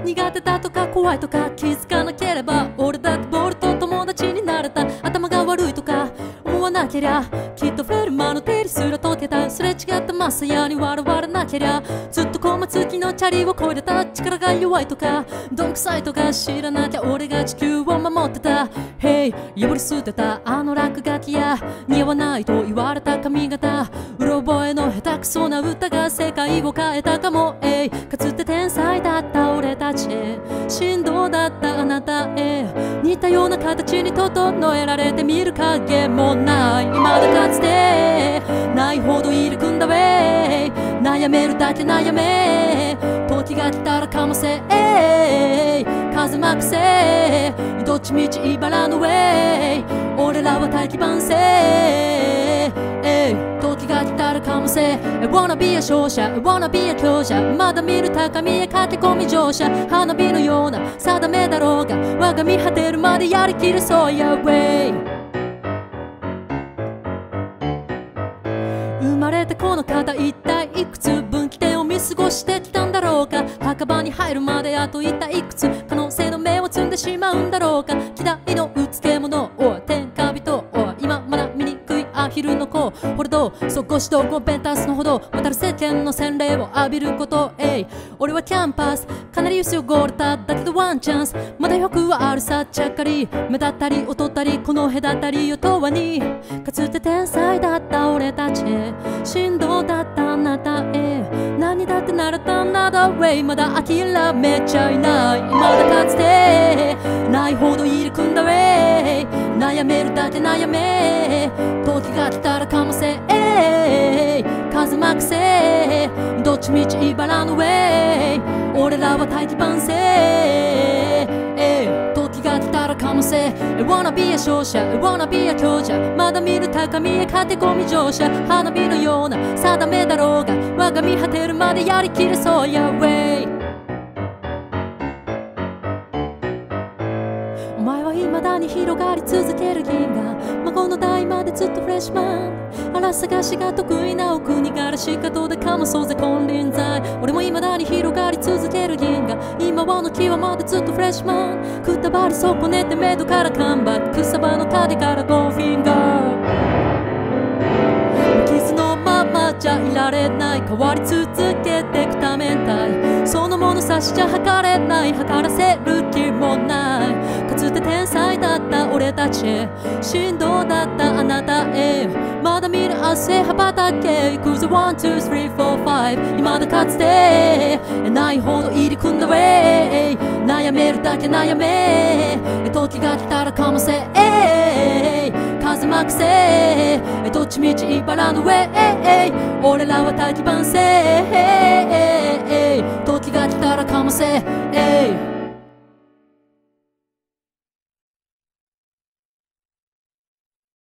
苦手だとか怖いとか気づかなければ俺だってボールと友達になれた。頭が悪いとか思わなけりゃきっとフェルマの定理すら解けた。すれ違ったマスヤに笑われなけりゃずっとコマ付きのチャリをこいでた。力が弱いとかどんくさいとか知らなきゃ俺が地球を守ってた。Hey 破り捨てたあの落書きや似合わないと言われた髪型、うろ覚えの下手くそな歌が世界を変えたかも。かつて天才だった俺たちへ、振動だったあなたへ、似たような形に整えられてみる影もない。未だかつてないほど入り組んだウェイ、悩めるだけ悩め、時が来たらかもせ風まくせ、どっちみち茨のウェイ、俺らは大器晩成。時が来たらかもせ I wanna be a 勝者 I wanna be a 強者、まだ見る高みへ駆け込み乗車、花火のような定めだろうが我が見果てるまでやりきるそうやウェイ。生まれてこの方一体いくつ分岐点を見過ごしてきたんだろうか。墓場に入るまであと一体いくつ可能性の芽を摘んでしまうんだろうか。希代のうつけ者お天下人お今まだ醜いアヒルの子ほれどそこしとごペンタスのほど渡る世間の洗礼を浴びること。俺はキャンパスかなり薄汚れただけどワンチャンスまだ欲はあるさ。ちゃっかり目立ったり劣ったりこの隔たりを永遠に、かつて天才だった俺たちへ、振動だったあなたへ、何だってなれたんだ The way まだ諦めちゃいない。まだかつてないほど入り組んだウェイ、悩めるだけ悩め、時が来たらかもせ風まくせ、どっちみち茨のウェイ、俺らは大器晩成。時が来たらかもせ I wanna be a 勝者 I wanna be a 強者、まだ見る高みへ駆け込み乗車、花火のような定めだろうが我が見果てるまでやりきるそうやウェイ。お前は未だに広がり続ける銀河、孫の代までずっとフレッシュマン、荒探しが得意なお国柄しかとでかもそうぜ金輪際。俺も未だに広がり続ける銀河、今はの際までずっとフレッシュマン、くたばり損ねてメドからカムバック、草場の影からゴーフィンガー、傷のままじゃいられない、変わり続けてく多面体、その物差しじゃ測れない、測らせる気もない。かつて天才だった俺たちへ、振動だったあなたへ、まだ見ぬ明日へ羽ばたけ、行くぜ one two three four five、未だかつてないほど入り組んだウェイ、悩めるだけ悩め、時が来たらかもせ風まくせ、どっちみち茨のウェイ、俺らは大器晩成。